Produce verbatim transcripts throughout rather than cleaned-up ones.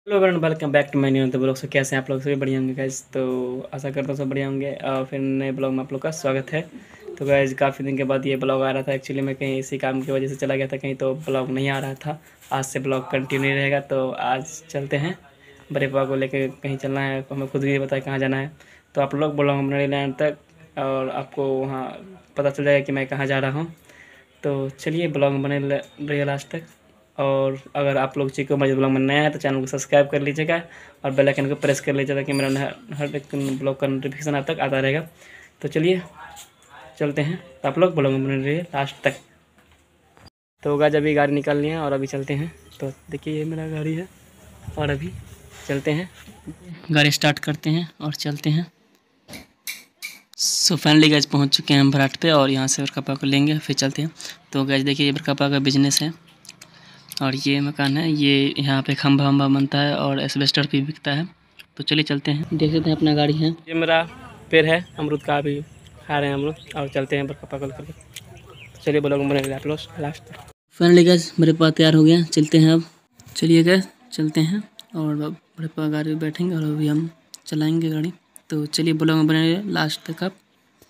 Hello everyone, welcome back to my new blog. से कैसे हैं आप लोग? सभी बढ़िया होंगे गाइज। तो आशा करता हूँ सब बढ़िया होंगे और फिर नए ब्लॉग में आप लोग का स्वागत है। तो गाइज काफ़ी दिन के बाद ये ब्लॉग आ रहा था। एक्चुअली मैं कहीं इसी काम की वजह से चला गया था कहीं, तो ब्लॉग नहीं आ रहा था। आज से ब्लॉग कंटिन्यू रहेगा। तो आज चलते हैं, बड़े पापा को लेकर कहीं चलना है, हमें खुद भी बताए कहाँ जाना है। तो आप लोग ब्लॉग बने लाइन तक और आपको वहाँ पता चल जाएगा कि मैं कहाँ जा रहा हूँ। तो चलिए ब्लॉग बने रहिए लास्ट तक। और अगर आप लोग चिको मजिद ब्लॉग में नया है तो चैनल को सब्सक्राइब कर लीजिएगा और बेल आइकन को प्रेस कर लीजिएगा ताकि मेरा हर एक ब्लॉग का नोटिफिकेशन आप तक आता रहेगा। तो चलिए चलते हैं, तो आप लोग ब्लॉग में बने रहिए लास्ट तक। तो गाइस अभी गाड़ी निकाल लिए हैं और अभी चलते हैं। तो देखिए ये मेरा गाड़ी है और अभी चलते हैं, गाड़ी स्टार्ट करते हैं और चलते हैं। सो फाइनली गाइस पहुँच चुके हैं हम भराट पे और यहाँ से बरकापा को लेंगे फिर चलते हैं। तो गाइस देखिए ये बरकापा का बिजनेस है और ये मकान है, ये यहाँ पे खंभा वंभा बनता है और एस्बेस्टर भी बिकता है। तो चलिए चलते हैं, देख सकते हैं अपना गाड़ी है। ये मेरा पेड़ है अमरूद का, भी खा रहे हैं हम लोग और चलते हैं बरकापा को लेकर। तो चलिए ब्लॉग बने आप लोग लास्ट तक। फाइनली गाइस मेरे पास तैयार हो गया, चलते हैं अब। चलिए गाइस चलते हैं और बड़े पापा गाड़ी में बैठेंगे और अभी हम चलाएँगे गाड़ी। तो चलिए ब्लॉग में बने रहिए लास्ट तक आप।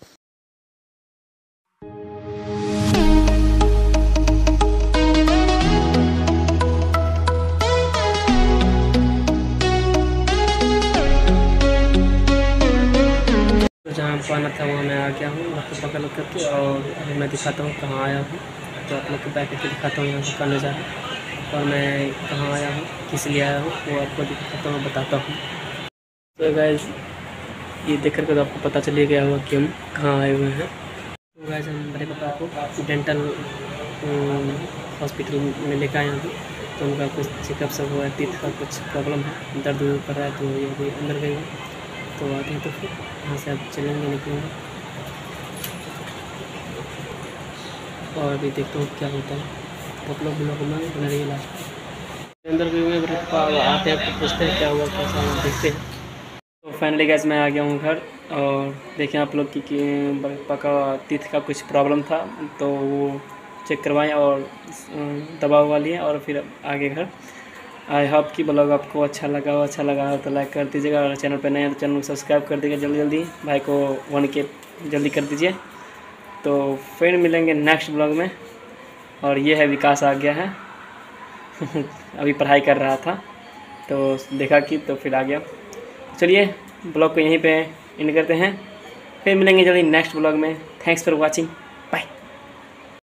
जहाँ पाना था वहाँ मैं आ गया हूँ आपको पकड़ करके और अभी मैं दिखाता हूँ कहाँ आया हूँ। तो आप लोग को बैक करके दिखाता हूँ यहाँ से करने जा और मैं कहाँ आया हूँ, किस लिए आया हूँ वो आपको दिखाता हूँ, बताता हूँ। तो गाइस ये देख करके तो आपको पता चलिए गया होगा कि हम कहाँ आए हुए हैं। तो गाइस हम बड़े पापा को डेंटल हॉस्पिटल में लेकर आए हैं। तो उनका कुछ चेकअप सब हुआ है, टीथ का कुछ प्रॉब्लम है, दर्द वर्द कर रहा है, तो ये भी अंदर गई है। तो आते हैं तो फिर यहाँ से अब चलेंगे निकलेंगे और अभी देखते हूँ क्या होता है। तो आप लोग ब्लॉग में बना रही लास्ट अंदर गए हुए आते हैं तो पूछते हैं क्या हुआ कैसा हुआ, देखते हैं। तो फाइनली गैस मैं आ गया हूँ घर और देखें आप लोग की, की पका टीथ का कुछ प्रॉब्लम था तो वो चेक करवाएं और दवा ववा लिए और फिर आगे घर। आई होप कि ब्लॉग आपको अच्छा लगा हो, अच्छा लगा हो तो लाइक कर दीजिएगा और चैनल पर नए हैं तो चैनल को सब्सक्राइब कर दीजिएगा जल्दी जल्दी, भाई को वन के जल्दी कर दीजिए। तो फिर मिलेंगे नेक्स्ट ब्लॉग में। और ये है विकास आ गया है अभी पढ़ाई कर रहा था तो देखा कि तो फिर आ गया। चलिए ब्लॉग को यहीं पे एंड करते हैं, फिर मिलेंगे जल्दी नेक्स्ट ब्लॉग में। Thanks for watching.